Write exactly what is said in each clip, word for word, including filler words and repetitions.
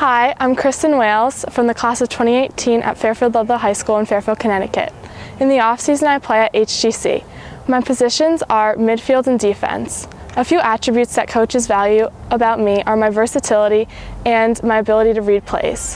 Hi, I'm Kristen Wales from the class of twenty eighteen at Fairfield Ludlow High School in Fairfield, Connecticut. In the off-season, I play at H G C. My positions are midfield and defense. A few attributes that coaches value about me are my versatility and my ability to read plays.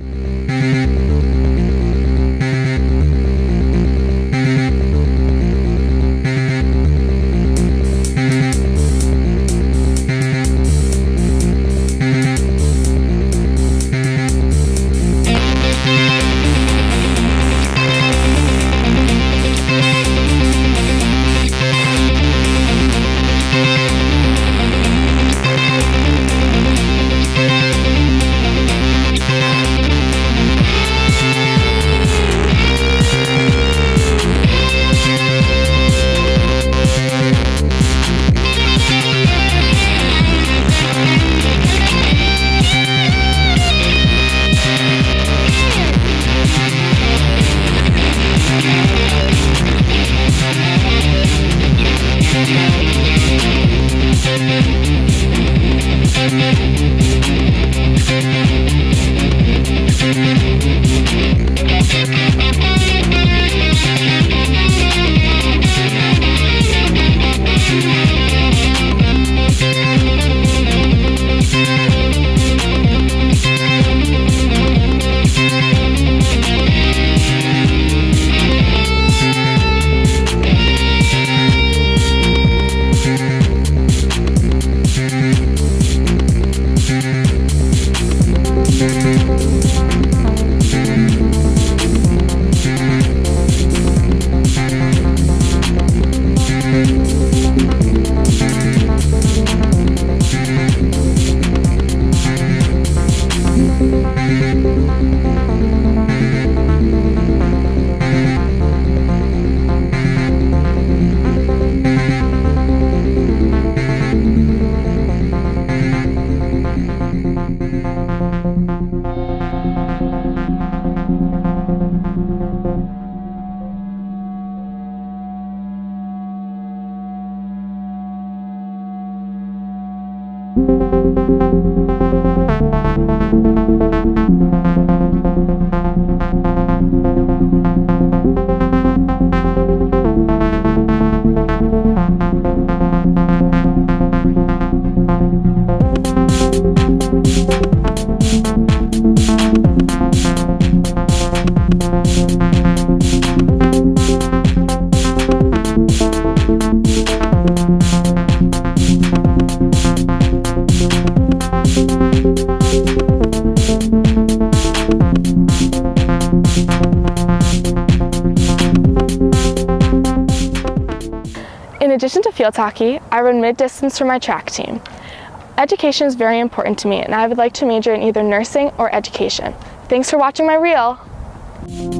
In addition to field hockey, I run mid-distance for my track team. Education is very important to me, and I would like to major in either nursing or education. Thanks for watching my reel.